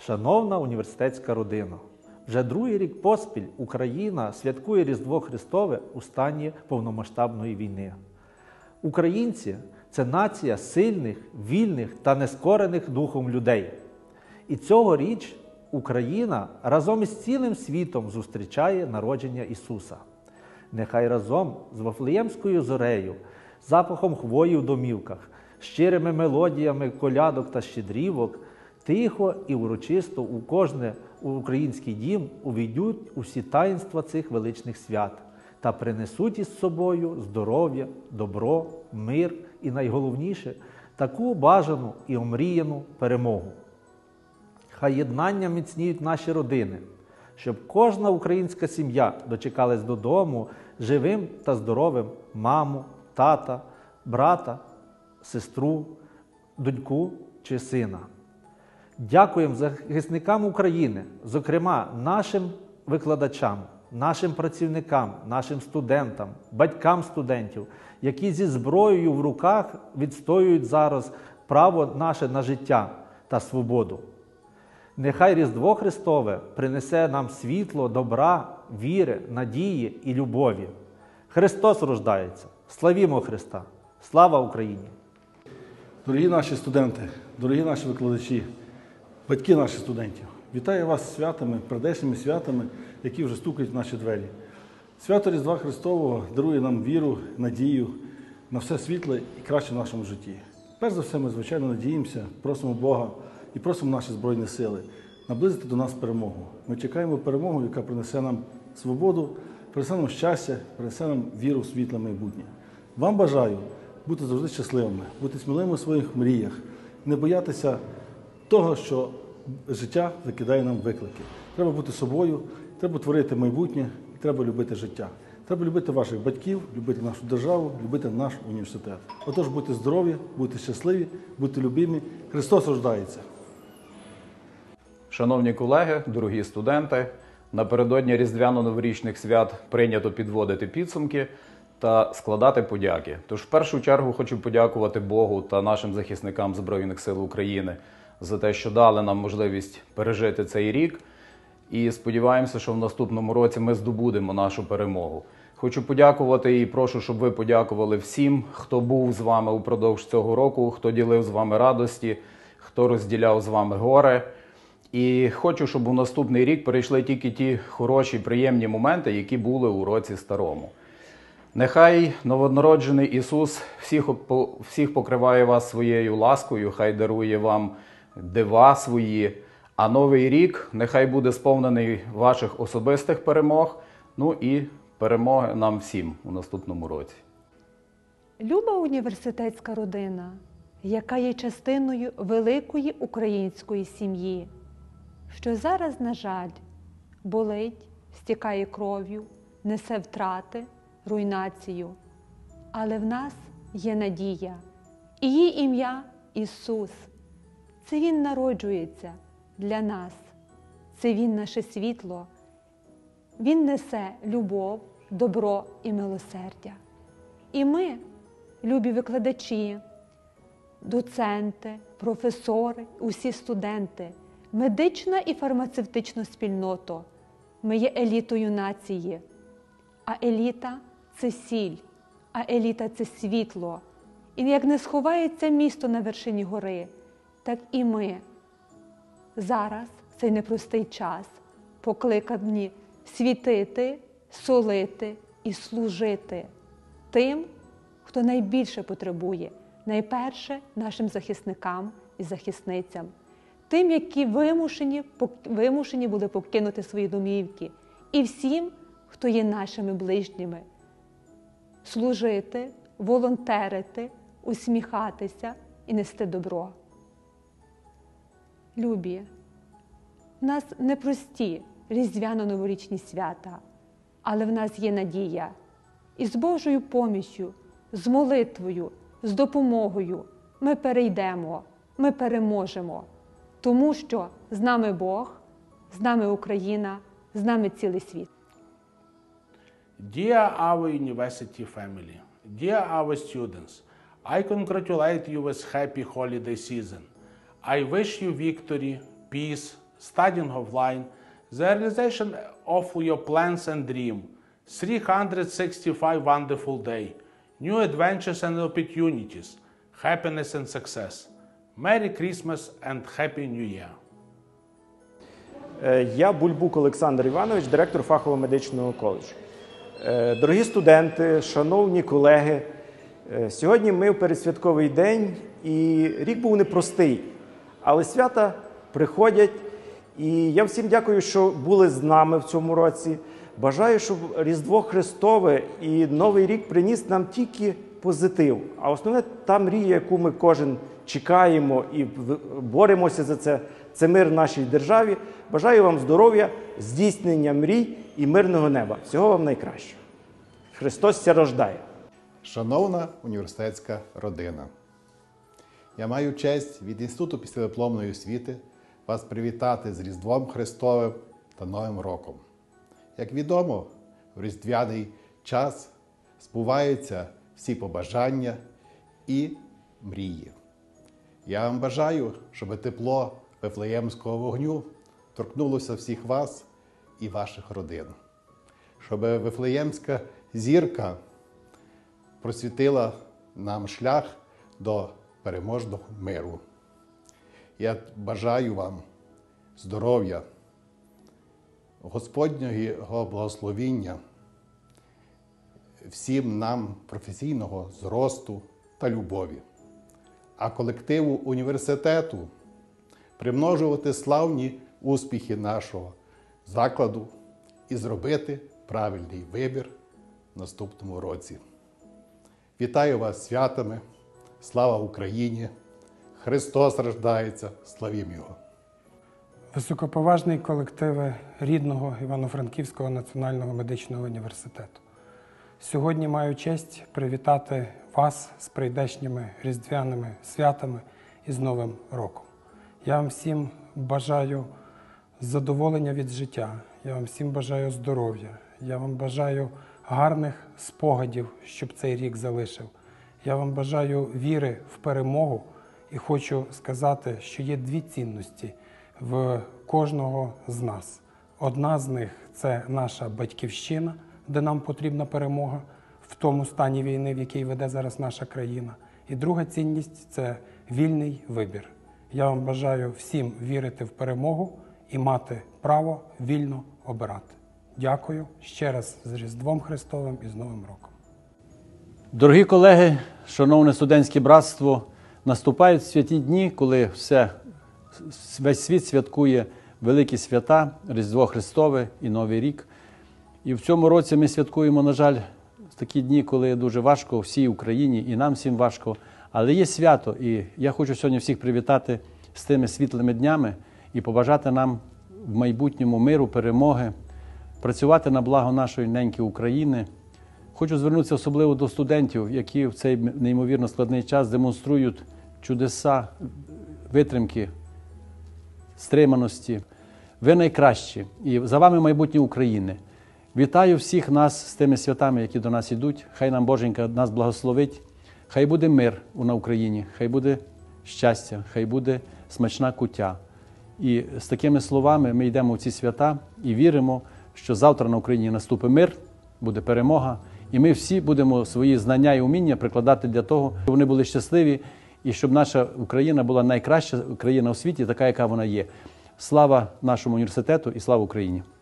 Шановна університетська родина, вже другий рік поспіль Україна святкує Різдво Христове у стані повномасштабної війни. Українці – це нація сильних, вільних та нескорених духом людей. І цьогоріч Україна разом із цілим світом зустрічає народження Ісуса. Нехай разом з Вифлеємською зорею, запахом хвої в домівках, щирими мелодіями колядок та щедрівок, тихо і урочисто у кожний український дім увійдуть усі таїнства цих величних свят та принесуть із собою здоров'я, добро, мир і, найголовніше, таку бажану і омріяну перемогу. Хай єднання міцніють наші родини, щоб кожна українська сім'я дочекалась додому живим та здоровим маму, тата, брата, сестру, доньку чи сина. Дякуємо захисникам України, зокрема нашим викладачам, нашим працівникам, нашим студентам, батькам студентів, які зі зброєю в руках відстоюють зараз право наше на життя та свободу. Нехай Різдво Христове принесе нам світло, добра, віри, надії і любові. Христос рождається! Славімо Христа! Слава Україні! Дорогі наші студенти, дорогі наші викладачі, батьки наших студентів, вітаю вас з святами, прийдешніми святами, які вже стукають в наші двері. Свято Різдва Христового дарує нам віру, надію на все світле і краще в нашому житті. Перш за все, ми, звичайно, надіємося, просимо Бога і просимо наші Збройні Сили наблизити до нас перемогу. Ми чекаємо перемогу, яка принесе нам свободу, принесе нам щастя, принесе нам віру в світле майбутнє. Вам бажаю бути завжди щасливими, бути сміливими у своїх мріях, не боятися того, що життя викидає нам виклики. Треба бути собою, треба творити майбутнє, треба любити життя. Треба любити ваших батьків, любити нашу державу, любити наш університет. Отож, будьте здорові, будьте щасливі, будьте любимі. Христос рождається! Шановні колеги, дорогі студенти, напередодні різдвяно-новорічних свят прийнято підводити підсумки та складати подяки. Тож в першу чергу хочу подякувати Богу та нашим захисникам Збройних сил України за те, що дали нам можливість пережити цей рік. І сподіваємося, що в наступному році ми здобудемо нашу перемогу. Хочу подякувати і прошу, щоб ви подякували всім, хто був з вами упродовж цього року, хто ділив з вами радості, хто розділяв з вами горе. І хочу, щоб у наступний рік перейшли тільки ті хороші, приємні моменти, які були у році старому. Нехай новонароджений Ісус всіх покриває вас своєю ласкою, хай дарує вам дива свої, а новий рік нехай буде сповнений ваших особистих перемог, ну і перемоги нам всім у наступному році. Люба університетська родина, яка є частиною великої української сім'ї, що зараз, на жаль, болить, стікає кров'ю, несе втрати, руйнацію. Але в нас є надія. І її ім'я – Ісус. Це Він народжується для нас. Це Він наше світло. Він несе любов, добро і милосердя. І ми, любі викладачі, доценти, професори, усі студенти, медична і фармацевтична спільнота, ми є елітою нації. А еліта – це сіль, а еліта – це світло. І як не сховається місто на вершині гори, так і ми зараз, в цей непростий час, покликані світити, солити і служити тим, хто найбільше потребує, найперше нашим захисникам і захисницям, тим, які вимушені були покинути свої домівки, і всім, хто є нашими ближніми. Служити, волонтерити, усміхатися і нести добро. Любі, в нас непрості різдвяно-новорічні свята, але в нас є надія. І з Божою поміччю, з молитвою, з допомогою ми перейдемо, ми переможемо. Тому що з нами Бог, з нами Україна, з нами цілий світ. Dear our university family, dear our students, I congratulate you with happy holiday season. I wish you victory, peace, studying of line, the realization of your plans and dream, 365 wonderful days, new adventures and opportunities, happiness and success. Merry Christmas and Happy New Year! Я Бульбук Олександр Іванович, директор фахового медичного коледжу. Дорогі студенти, шановні колеги, сьогодні ми в передсвятковий день, і рік був непростий, але свята приходять, і я всім дякую, що були з нами в цьому році. Бажаю, щоб Різдво Христове і Новий рік приніс нам тільки позитив, а основне та мрія, яку ми кожен чекаємо і боремося за це мир в нашій державі. Бажаю вам здоров'я, здійснення мрій і мирного неба. Всього вам найкращого. Христос ся рождає. Шановна університетська родина, я маю честь від Інституту післядипломної освіти вас привітати з Різдвом Христовим та Новим роком. Як відомо, в різдвяний час збуваються всі побажання і мрії. Я вам бажаю, щоб тепло Вифлеємського вогню торкнулося всіх вас і ваших родин. Щоб Вифлеємська зірка просвітила нам шлях до переможного миру. Я бажаю вам здоров'я, Господнього благословіння, всім нам професійного зросту та любові, а колективу університету примножувати славні успіхи нашого закладу і зробити правильний вибір в наступному році. Вітаю вас з святами! Слава Україні! Христос рождається! Славімо Його! Високоповажні колективи рідного Івано-Франківського національного медичного університету. Сьогодні маю честь привітати вас з прийдешніми різдвяними святами і з Новим роком. Я вам всім бажаю задоволення від життя, я вам всім бажаю здоров'я, я вам бажаю гарних спогадів, щоб цей рік залишив. Я вам бажаю віри в перемогу і хочу сказати, що є дві цінності в кожного з нас. Одна з них – це наша батьківщина, де нам потрібна перемога в тому стані війни, в який веде зараз наша країна. І друга цінність – це вільний вибір. Я вам бажаю всім вірити в перемогу і мати право вільно обирати. Дякую ще раз з Різдвом Христовим і з Новим роком. Дорогі колеги, шановне студентське братство, наступають святі дні, коли весь світ святкує великі свята, Різдво Христове і Новий рік. І в цьому році ми святкуємо, на жаль, такі дні, коли дуже важко всій Україні, і нам всім важко. Але є свято, і я хочу сьогодні всіх привітати з тими світлими днями і побажати нам в майбутньому миру, перемоги, працювати на благо нашої неньки України. Хочу звернутися особливо до студентів, які в цей неймовірно складний час демонструють чудеса, витримки, стриманості. Ви найкращі, і за вами майбутнє України. Вітаю всіх нас з тими святами, які до нас йдуть. Хай нам Боженька нас благословить. Хай буде мир на Україні, хай буде щастя, хай буде смачна куття. І з такими словами ми йдемо в ці свята і віримо, що завтра на Україні наступить мир, буде перемога. І ми всі будемо свої знання і уміння прикладати для того, щоб вони були щасливі і щоб наша Україна була найкраща країна у світі, така, яка вона є. Слава нашому університету і слава Україні!